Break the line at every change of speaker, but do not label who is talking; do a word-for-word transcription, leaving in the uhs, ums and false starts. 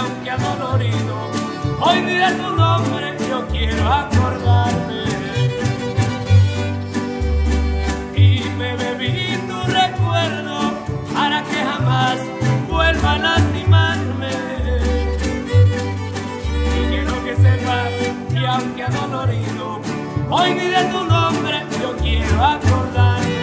aunque adolorido, hoy diré tu nombre, yo quiero acordarme. Y me bebí tu recuerdo para que jamás vuelva a lastimarme. Y quiero que sepas que aunque adolorido, hoy diré tu nombre, yo quiero acordarme.